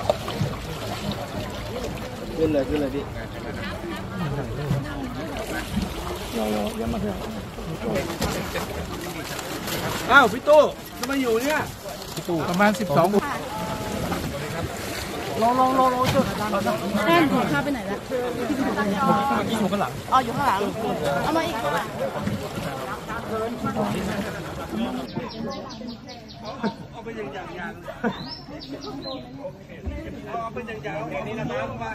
ขึ้นเลยพี่เรายังมาเถอะอ้าวพี่ตู้ทำไมอยู่เนี่ยพี่ตู้ประมาณ12ลองจุดแม่ของข้าไปไหนแล้วอยู่ข้างหลังอ๋ออยู่ข้างหลังเอามาอีกข้างหลังเอาไปอย่างเอาไปอย่างอย่างนี้นะครับมา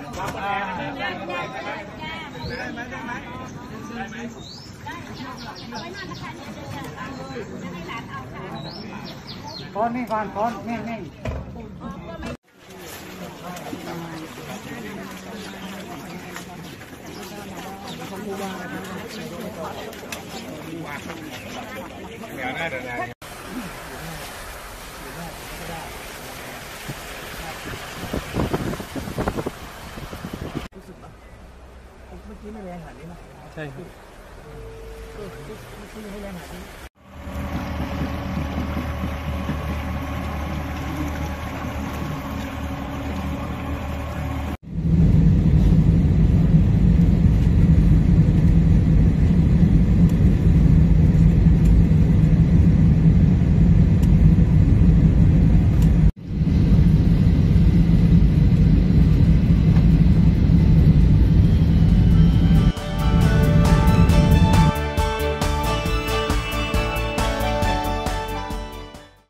ได้ไหมก้อนนี่ก้อนนี่เมื่อกี้ไม่แรงขนาดนี้นะใช่ครับเมื่อกี้ไม่แรงขนาดนี้